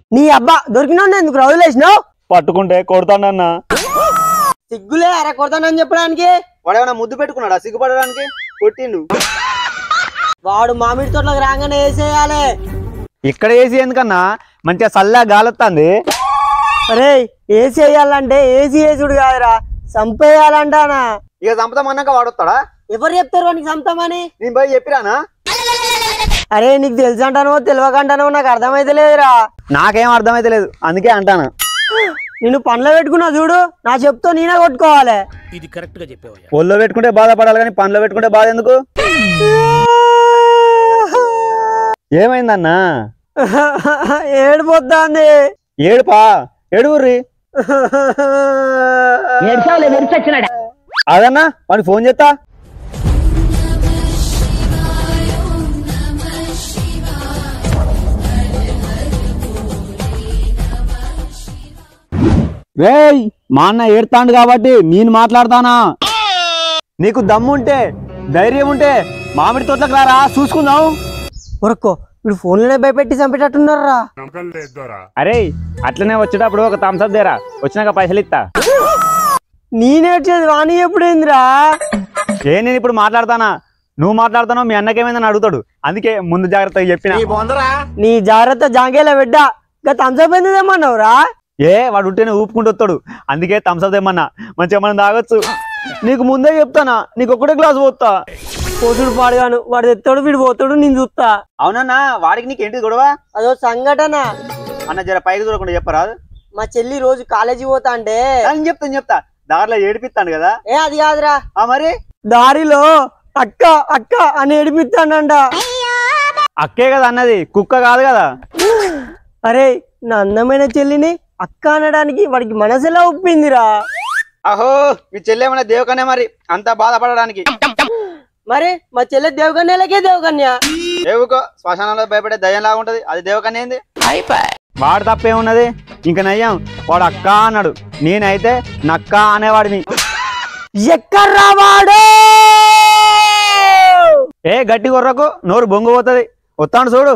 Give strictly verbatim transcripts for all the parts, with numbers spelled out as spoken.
నీ అబ్బా దొరికినా ఎందుకు వదిలేసినావు? పట్టుకుంటే కొడతానన్నా. సిగ్గులే అరే కొడతానని చెప్పడానికి. వాడేమన్నా ముద్దు పెట్టుకున్నాడా సిగ్గుపడడానికి? కొట్టిండు. వాడు మామిడి తోటలోకి రాగానే వేసేయాలి. ఇక్కడ ఏసీ ఎందుకన్నా? మంచిగా చల్లగా గాలొస్తుంది. అరే ఏసీ వేయాలంటే ఏసీ వేసుడు కాదురా, చంపేయాలంటానా. ఇక చంపుతామన్నాక వాడొస్తాడా? ఎవరు చెప్తారు వానికి చంపుతామని? నేను పోయి చెప్పిరానా? అరే నీకు తెలుసు అంటానో తెలియకంటానో నాకు అర్థమైతే లేదురా. నాకేం అర్థమైతే లేదు, అందుకే అంటాను. నేను పనిలో పెట్టుకున్నా చూడు, నా చెప్తో నేనే కొట్టుకోవాలి. ఇది కరెక్ట్ గా చెప్పావు. ఒళ్ళో పెట్టుకుంటే బాధపడాలి కానీ పనిలో పెట్టుకుంటే బాధ ఎందుకు? ఏమైందన్నా? ఏడిపోద్దాంది. ఏడుపా? ఏడుగుర్రి అదన్నా వాడికి ఫోన్ చేస్తా. రేయ్ మా అన్న ఏడుతాండు కాబట్టి నేను మాట్లాడతానా? నీకు దమ్ముంటే ధైర్యం ఉంటే మామిడి తోటలకు రారా, చూసుకుందాం. ఒరక్కో ఇప్పుడు ఫోన్లోనే భయపెట్టి చంపేటట్టున్నారా? అరే అట్లనే వచ్చేటప్పుడు ఒక థమ్స్అప్ దేరా, వచ్చినాక పైసలు ఇస్తా. నేనేడ్చేది వాణి ఎప్పుడైందిరా? ఏ నేను ఇప్పుడు మాట్లాడతానా? నువ్వు మాట్లాడుతానో మీ అన్నకేమైందని అడుగుతాడు, అందుకే ముందు జాగ్రత్తగా చెప్పిన. నీ జాగ్రత్త జాంకేలా బిడ్డా, ఇంకా థమ్స్అప్ ఎందుకు తెమ్మన్నావురా? ఏ వాడు ఉంటేనే ఊపుకుంటూ వస్తాడు, అందుకే థమ్స్అప్ తెమ్మన్నా. మంచిగా మనం తాగొచ్చు. నీకు ముందే చెప్తానా, నీకు ఒక్కటే గ్లాస్ పోతా. పోతుడు పాడుగాను, వాడు తెస్తాడు వీడు పోతాడు, నేను చూస్తా. అవునన్నా వాడికి నీకు ఏంటి గొడవ? అదో సంఘటన అన్న జర పైకి చూడకుండా చెప్పరాదు. మా చెల్లి రోజు కాలేజీ పోతా అంటే నేను చెప్తాను చెప్తా దారిలో ఏడిపిస్తాను కదా. ఏ అది కాదురా, ఆ మరి దారిలో అక్క అక్క అని ఏడిపిస్తానంట. అక్కే కదా అన్నది, కుక్క కాదు కదా. అరే నా అందమైన చెల్లిని అక్క అనడానికి వాడికి మనసులా ఒప్పిందిరా. అహో మీ చెల్లెమన్నా దేవకన్య మరి అంత బాధపడడానికి. మరి మా చెల్లె దేవకన్యలకే దేవకన్య. ఏవుకో శ్మశానంలో భయపడే దయ్యం లాగా ఉంటది, అది దేవకన్య ఏంది? వాడు తప్పేమున్నది? ఇంక నయ్యాం వాడు అక్క అన్నాడు, నేనైతే నక్క అనేవాడిని. ఎక్కడ్రా వాడు? ఏ గట్టి కొర్రకు నోరు బొంగు పోతుంది, వస్తాడు చూడు.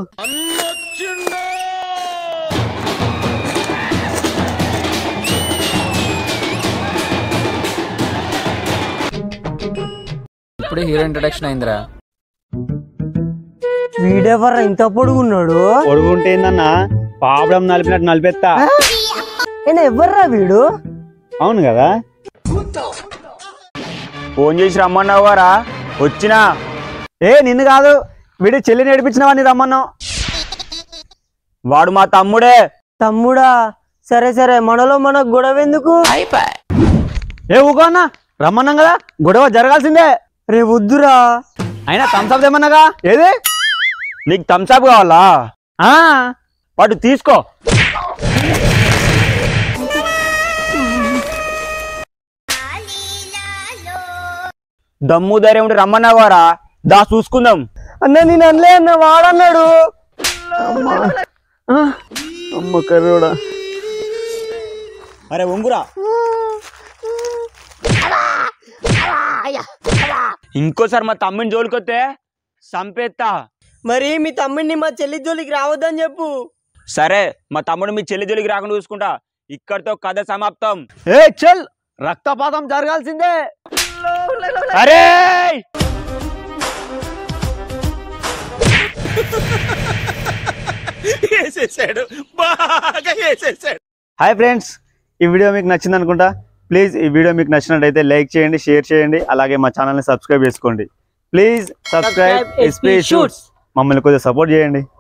ఇప్పుడే హీరో ఇంట్రడక్షన్ అయిందిరా. వీడెవర్రా ఇంత పొడుగున్నాడు? పొడుగుంటే ఏందన్నా పాపడం నలిపినట్టు నలిపేస్తా. ఎవర్రా వీడు? అవును కదా, ఫోన్ చేసి రమ్మన్నావు వారా, వచ్చినా. ఏ నిన్ను కాదు, వీడి చెల్లిని ఏడిపించిన వాడిని రమ్మన్నావు. వాడు మా తమ్ముడే. తమ్ముడా? సరే సరే, మనలో మనకు గొడవ ఎందుకు? ఏ ఊకో అన్న, రమ్మన్నాం కదా, గొడవ జరగాల్సిందే. రే వద్దురా. అయినా థమ్స్అప్ ఏమన్నాగా, ఏది నీకు థమ్స్అప్ కావాలా? ఆ వాడు తీసుకో. దమ్ము ధైర్యం ఉంటే రమ్మన్నావు వారా, దా చూసుకుందాం. అన్న నేను అనలే అన్న, వాడన్నాడు. అమ్మ కర్రోడా. అరే ఒంగురా, ఇంకోసారి మా తమ్ముని జోలికొస్తే చంపేస్తా. మరి మీ తమ్ముడిని మా చెల్లి జోలికి రావద్దని చెప్పు. సరే మా తమ్ముడు మీ చెల్లి జోలికి రాకుండా చూసుకుంటా. ఇక్కడితో కథ సమాప్తం. ఏ చల్, రక్తపాతం జరగాల్సిందే. అరే హాయ్ ఫ్రెండ్స్, ఈ వీడియో మీకు నచ్చింది అనుకుంటా. ప్లీజ్ ఈ వీడియో మీకు నచ్చినట్టయితే లైక్ చేయండి, షేర్ చేయండి, అలాగే మా ఛానల్ని సబ్స్క్రైబ్ చేసుకోండి. Please subscribe SP shoots. మమ్మల్ని కొద్దిగా సపోర్ట్ చేయండి.